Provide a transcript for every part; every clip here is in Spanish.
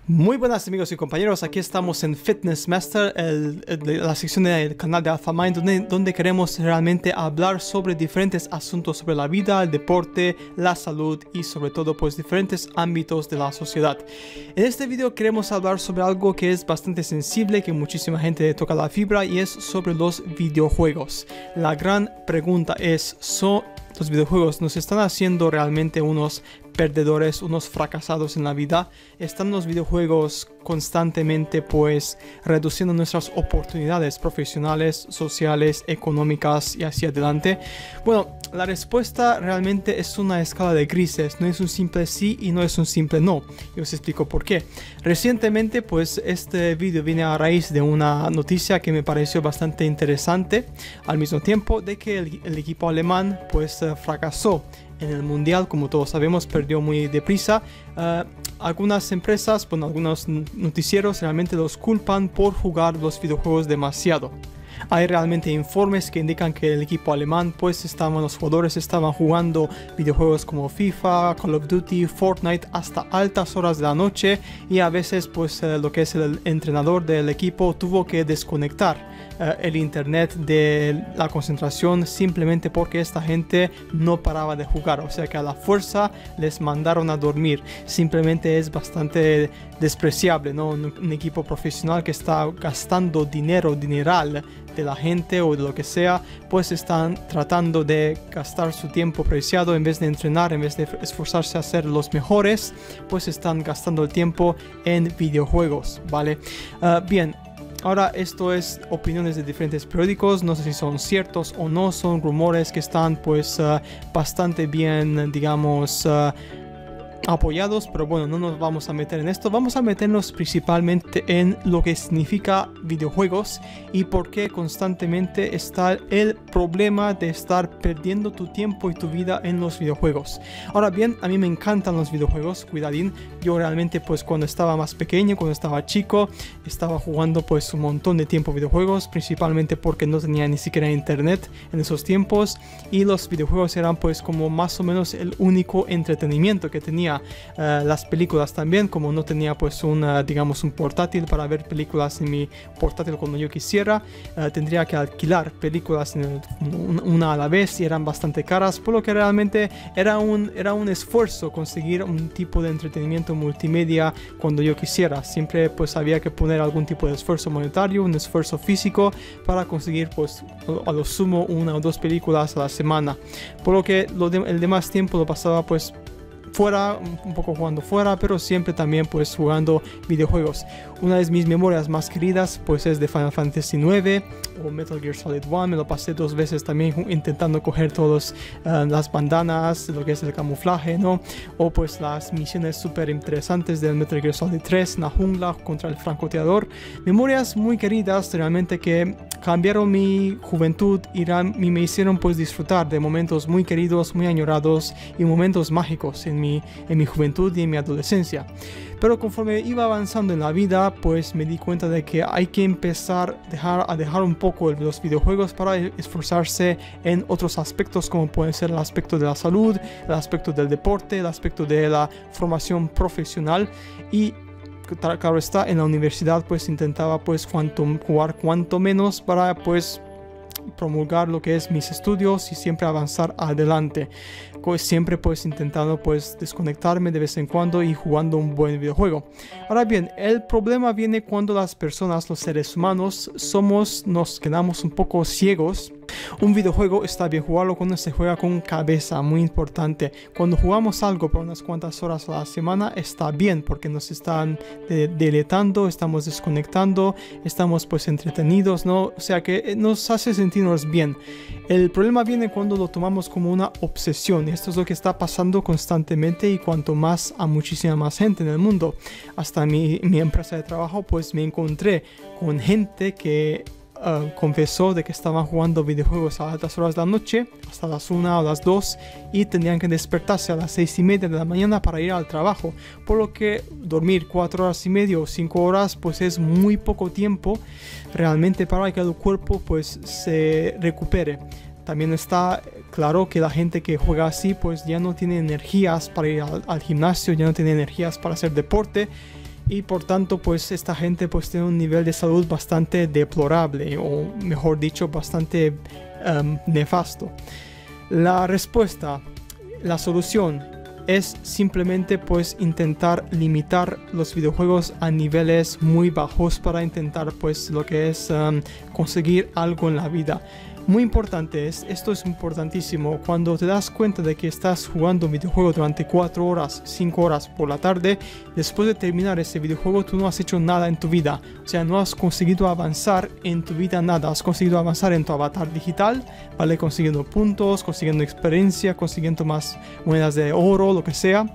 Muy buenas amigos y compañeros, aquí estamos en Fitness Master, la sección del canal de AlphaMind donde queremos realmente hablar sobre diferentes asuntos sobre la vida, el deporte, la salud y sobre todo pues diferentes ámbitos de la sociedad. En este video queremos hablar sobre algo que es bastante sensible, que muchísima gente toca la fibra, y es sobre los videojuegos. La gran pregunta es, ¿los videojuegos nos están haciendo realmente unos perdedores, unos fracasados en la vida? ¿Están los videojuegos constantemente pues reduciendo nuestras oportunidades profesionales, sociales, económicas y hacia adelante? Bueno, la respuesta realmente es una escala de grises, no es un simple sí y no es un simple no. Y os explico por qué. Recientemente pues este video viene a raíz de una noticia que me pareció bastante interesante, al mismo tiempo de que el equipo alemán pues fracasó en el mundial. Como todos sabemos, perdió muy deprisa. Algunas empresas, bueno, algunos noticieros realmente los culpan por jugar los videojuegos demasiado. Hay realmente informes que indican que el equipo alemán, pues los jugadores estaban jugando videojuegos como FIFA, Call of Duty, Fortnite hasta altas horas de la noche, y a veces pues lo que es el entrenador del equipo tuvo que desconectar el internet de la concentración simplemente porque esta gente no paraba de jugar. O sea que a la fuerza les mandaron a dormir. Simplemente es bastante despreciable, ¿no? Un equipo profesional que está gastando dineral de la gente o de lo que sea, pues están tratando de gastar su tiempo preciado en vez de entrenar, en vez de esforzarse a ser los mejores, pues están gastando el tiempo en videojuegos, ¿vale? Bien. Ahora, esto es opiniones de diferentes periódicos, no sé si son ciertos o no, son rumores que están pues bastante bien, digamos, apoyados, pero bueno, no nos vamos a meter en esto. Vamos a meternos principalmente en lo que significa videojuegos y por qué constantemente está el problema de estar perdiendo tu tiempo y tu vida en los videojuegos. Ahora bien, a mí me encantan los videojuegos, cuidadín. Yo realmente pues cuando estaba más pequeño, cuando estaba chico, estaba jugando pues un montón de tiempo videojuegos, principalmente porque no tenía ni siquiera internet en esos tiempos, y los videojuegos eran pues como más o menos el único entretenimiento que tenía. Las películas también, como no tenía pues digamos un portátil para ver películas en mi portátil cuando yo quisiera, tendría que alquilar películas una a la vez, y eran bastante caras, por lo que realmente era un esfuerzo conseguir un tipo de entretenimiento multimedia cuando yo quisiera. Siempre pues había que poner algún tipo de esfuerzo monetario, un esfuerzo físico para conseguir pues a lo sumo una o dos películas a la semana, por lo que el demás tiempo lo pasaba pues fuera, un poco jugando fuera, pero siempre también pues jugando videojuegos. Una de mis memorias más queridas pues es de Final Fantasy IX o Metal Gear Solid 1. Me lo pasé 2 veces también intentando coger todas las bandanas, lo que es el camuflaje, ¿no? O pues las misiones súper interesantes del Metal Gear Solid 3 en la jungla contra el francotirador. Memorias muy queridas realmente que cambiaron mi juventud y me hicieron pues disfrutar de momentos muy queridos, muy añorados y momentos mágicos en mi juventud y en mi adolescencia. Pero conforme iba avanzando en la vida, pues me di cuenta de que hay que empezar a dejar un poco los videojuegos para esforzarse en otros aspectos, como pueden ser el aspecto de la salud, el aspecto del deporte, el aspecto de la formación profesional. Y claro está, en la universidad pues intentaba pues jugar cuanto menos para pues promulgar lo que es mis estudios y siempre avanzar adelante, siempre pues intentando pues desconectarme de vez en cuando y jugando un buen videojuego. Ahora bien, el problema viene cuando las personas, los seres humanos, nos quedamos un poco ciegos. Un videojuego está bien jugarlo cuando se juega con cabeza, muy importante. Cuando jugamos algo por unas cuantas horas a la semana está bien, porque nos están deleitando, estamos desconectando, estamos pues entretenidos, ¿no? O sea que nos hace sentirnos bien. El problema viene cuando lo tomamos como una obsesión, y esto es lo que está pasando constantemente, y cuanto más a muchísima más gente en el mundo. Hasta mi empresa de trabajo pues me encontré con gente que confesó de que estaban jugando videojuegos a altas horas de la noche, hasta las 1 o las 2, y tenían que despertarse a las 6:30 de la mañana para ir al trabajo, por lo que dormir 4 horas y media o 5 horas pues es muy poco tiempo realmente para que el cuerpo pues se recupere. También está claro que la gente que juega así pues ya no tiene energías para ir al gimnasio, ya no tiene energías para hacer deporte, y por tanto pues esta gente pues tiene un nivel de salud bastante deplorable, o mejor dicho bastante nefasto. La respuesta, la solución es simplemente pues intentar limitar los videojuegos a niveles muy bajos para intentar pues lo que es conseguir algo en la vida. Muy importante, esto es importantísimo. Cuando te das cuenta de que estás jugando un videojuego durante 4 horas, 5 horas por la tarde, después de terminar ese videojuego tú no has hecho nada en tu vida. O sea, no has conseguido avanzar en tu vida nada. Has conseguido avanzar en tu avatar digital, ¿vale? Consiguiendo puntos, consiguiendo experiencia, consiguiendo más monedas de oro, lo que sea.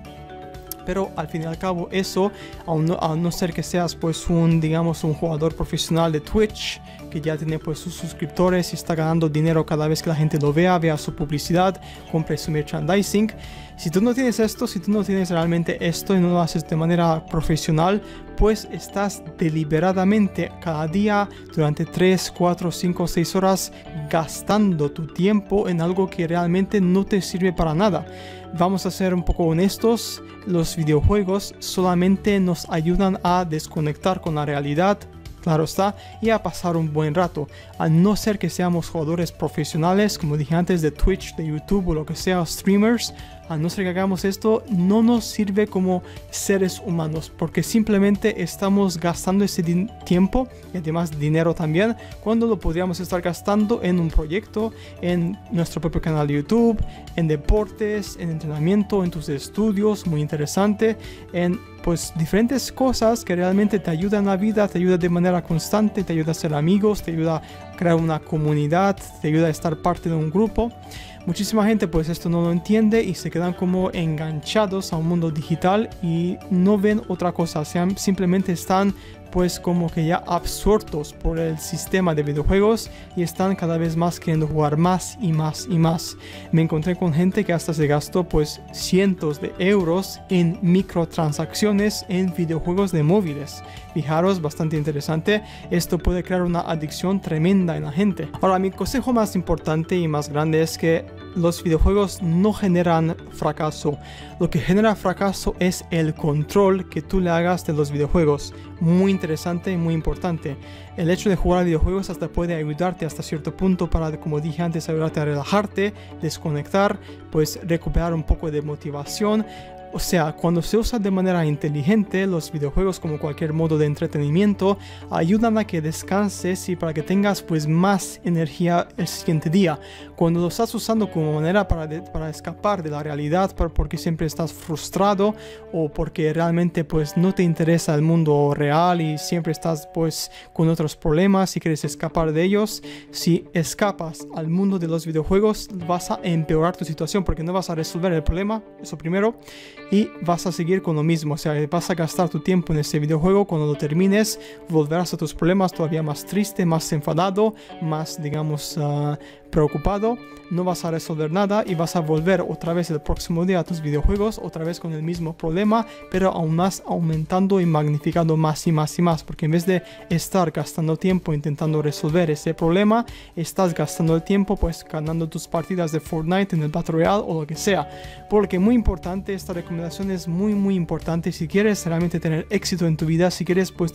Pero al fin y al cabo eso, a no ser que seas pues digamos un jugador profesional de Twitch, que ya tiene pues sus suscriptores y está ganando dinero cada vez que la gente lo vea su publicidad, compre su merchandising. Si tú no tienes esto, si tú no tienes realmente esto y no lo haces de manera profesional, pues estás deliberadamente cada día durante 3, 4, 5, 6 horas gastando tu tiempo en algo que realmente no te sirve para nada. Vamos a ser un poco honestos, los videojuegos solamente nos ayudan a desconectar con la realidad, claro está, y a pasar un buen rato. A no ser que seamos jugadores profesionales, como dije antes, de Twitch, de YouTube o lo que sea, streamers, a no ser que hagamos esto, no nos sirve como seres humanos, porque simplemente estamos gastando ese tiempo y además dinero también, cuando lo podríamos estar gastando en un proyecto, en nuestro propio canal de YouTube, en deportes, en entrenamiento, en tus estudios, muy interesante, en pues diferentes cosas que realmente te ayudan en la vida, te ayuda de manera constante, te ayuda a ser amigos, te ayuda a crear una comunidad, te ayuda a estar parte de un grupo. Muchísima gente pues esto no lo entiende y se quedan como enganchados a un mundo digital y no ven otra cosa, o sea, simplemente están pues como que ya absortos por el sistema de videojuegos y están cada vez más queriendo jugar más y más y más. Me encontré con gente que hasta se gastó pues cientos de euros en microtransacciones en videojuegos de móviles. Fijaros, bastante interesante. Esto puede crear una adicción tremenda en la gente. Ahora, mi consejo más importante y más grande es que los videojuegos no generan fracaso. Lo que genera fracaso es el control que tú le hagas de los videojuegos. Muy interesante y muy importante. El hecho de jugar a videojuegos hasta puede ayudarte hasta cierto punto para, como dije antes, ayudarte a relajarte, desconectar, pues recuperar un poco de motivación. O sea, cuando se usa de manera inteligente, los videojuegos, como cualquier modo de entretenimiento, ayudan a que descanses y para que tengas pues más energía el siguiente día. Cuando lo estás usando como manera para escapar de la realidad, porque siempre estás frustrado o porque realmente pues no te interesa el mundo real y siempre estás pues con otros problemas y quieres escapar de ellos, si escapas al mundo de los videojuegos vas a empeorar tu situación porque no vas a resolver el problema, eso primero. Y vas a seguir con lo mismo, o sea, vas a gastar tu tiempo en ese videojuego. Cuando lo termines, volverás a tus problemas todavía más triste, más enfadado, más, digamos, preocupado. No vas a resolver nada y vas a volver otra vez el próximo día a tus videojuegos, otra vez con el mismo problema, pero aún más aumentando y magnificando más y más y más, porque en vez de estar gastando tiempo intentando resolver ese problema, estás gastando el tiempo pues ganando tus partidas de Fortnite en el Battle Royale o lo que sea. Porque muy importante, esta recomendación es muy importante si quieres realmente tener éxito en tu vida, si quieres pues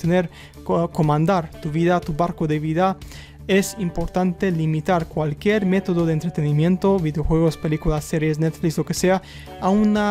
comandar tu vida, tu barco de vida. Es importante limitar cualquier método de entretenimiento, videojuegos, películas, series, Netflix, lo que sea, a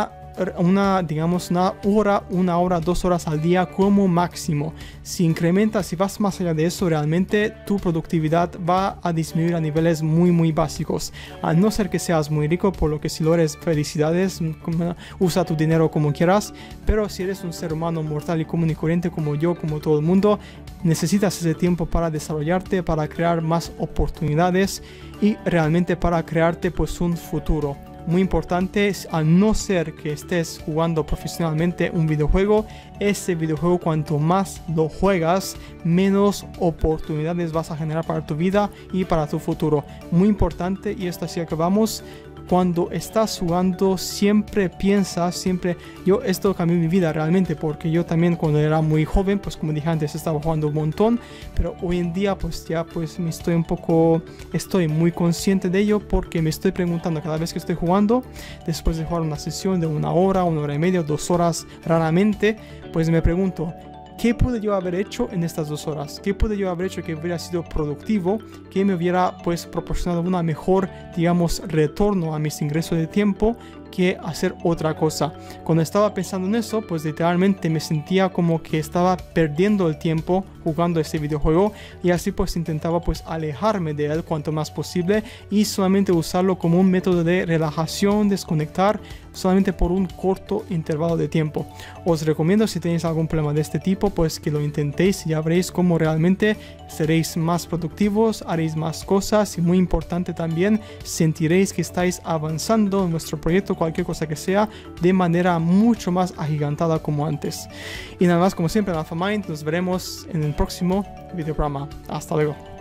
digamos una hora, 2 horas al día como máximo. Si incrementas, si vas más allá de eso, realmente tu productividad va a disminuir a niveles muy básicos. A no ser que seas muy rico, por lo que si lo eres, felicidades, usa tu dinero como quieras, pero si eres un ser humano mortal y común y corriente como yo, como todo el mundo, necesitas ese tiempo para desarrollarte, para crear más oportunidades y realmente para crearte pues un futuro. Muy importante, a no ser que estés jugando profesionalmente un videojuego, ese videojuego cuanto más lo juegas, menos oportunidades vas a generar para tu vida y para tu futuro. Muy importante, y esto así acabamos. Cuando estás jugando siempre piensas, esto cambió mi vida realmente, porque yo también cuando era muy joven, pues como dije antes, estaba jugando un montón, pero hoy en día pues ya pues estoy muy consciente de ello, porque me estoy preguntando cada vez que estoy jugando, después de jugar una sesión de 1 hora, 1 hora y media, 2 horas raramente, pues me pregunto, ¿qué pude yo haber hecho en estas 2 horas? ¿Qué pude yo haber hecho que hubiera sido productivo, que me hubiera pues proporcionado una mejor, digamos, retorno a mis ingresos de tiempo que hacer otra cosa? Cuando estaba pensando en eso, pues literalmente me sentía como que estaba perdiendo el tiempo jugando este videojuego, y así pues intentaba pues alejarme de él cuanto más posible y solamente usarlo como un método de relajación, desconectar solamente por un corto intervalo de tiempo. Os recomiendo, si tenéis algún problema de este tipo, pues que lo intentéis y ya veréis cómo realmente seréis más productivos, haréis más cosas y, muy importante también, sentiréis que estáis avanzando en vuestro proyecto, cualquier cosa que sea, de manera mucho más agigantada como antes. Y nada más, como siempre, en AlphaMind, nos veremos en el próximo videoprograma. Hasta luego.